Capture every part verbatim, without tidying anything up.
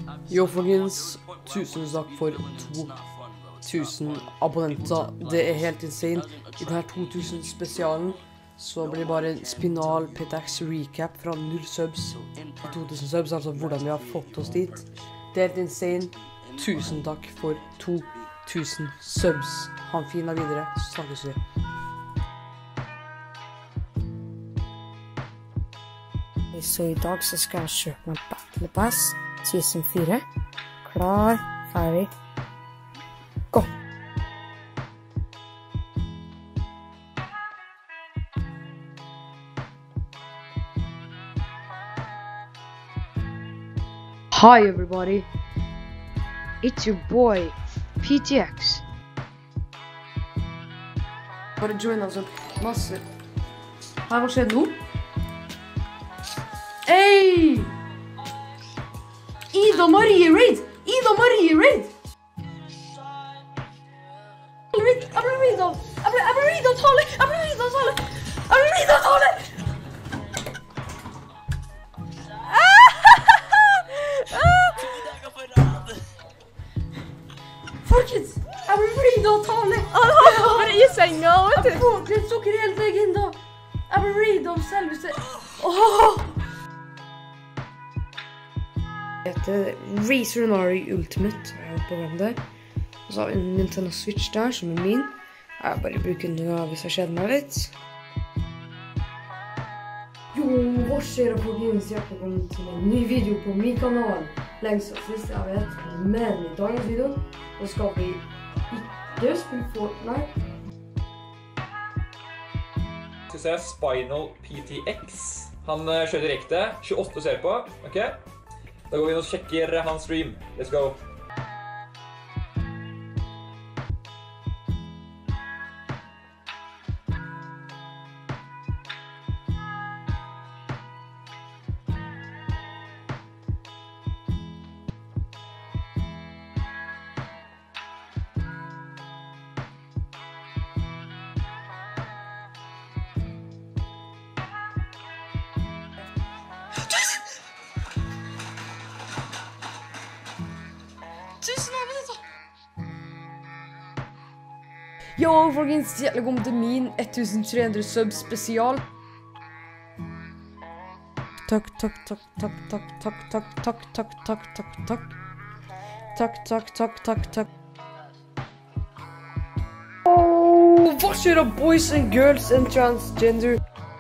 Jo, folkens, tusen takk for to tusen abonnenter. Det er helt insane. I denne to tusen spesialen så blir det bare en Spinal Pitax recap fra null subs til to tusen subs, altså hvordan vi har fått oss dit. Det er helt insane. Tusen takk for to tusen subs. Ha en fin dag videre, så snakkes vi. Så i dag så skal jeg kjøpe meg Battle Pass season fire. Klar, ferdig, gå! Hi everybody, it's your boy P T X. Bare join altså masse. Her, hva skjedde nå? Hey! Ida Marie Raid! Ida Marie Raid! Jeg ble Ida! Jeg ble Ida Tale! Jeg ble Ida Tale! Jeg ble Ida Tale! Folkens! Jeg ble Ida Tale! Bare i senga, vet du! Jeg får til sukker helt legenda! Jeg ble Ida om selveste... Åh! Det heter Razer Nari Ultimate, jeg håper hvem det er. Og så har vi en Nintendo Switch der, som er min. Jeg bare bruker den nå hvis jeg kjeder meg litt. Jo, hva skjer det på Games? Hjertelig velkommen til en ny video på min kanal. Lengst og sist jeg vet, men i dagens video så skal vi ikke spille Fortnite. Skal vi se, Spinal P T X. Han kjører direkte, tjueåtte ser på, ok? Da går vi inn og sjekker hans stream. Let's go! Tusen abonnenter! Yo, folkens, hjertelig velkommen til min tre hundre subs spesial. Takk, takk, takk, takk, takk, takk, takk, takk, takk, takk, takk, takk. Takk, takk, takk, takk, takk. Oh, hva skjer da, boys and girls and transgender?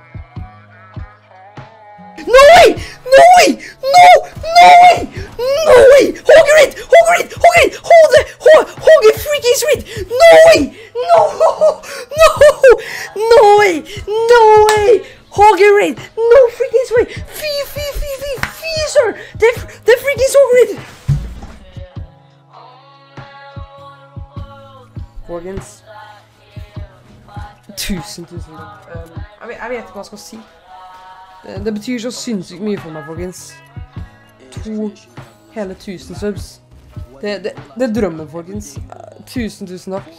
No way! No way! No! No way! No way! Hogger it! Hogger it! Hogger it! Hold it! Hogger freaking sweet! No way! No! No! No way! No way! Hogger it! No freaking sweet! Fy, fy, fy, fy, fy, sir! Det er freaking så great! Folkens. Tusen, tusen takk. Um, jeg vet ikke hva jeg skal si. Det, det betyr så sinnssykt mye for meg, folkens. To hele tusen subs. Det, det, det er drømmen, folkens. Uh, tusen, tusen takk.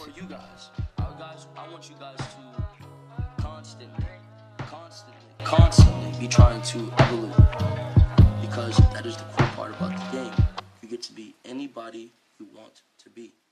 Constantly be trying to evolve, because that is the cool part about the game. You get to be anybody you want to be.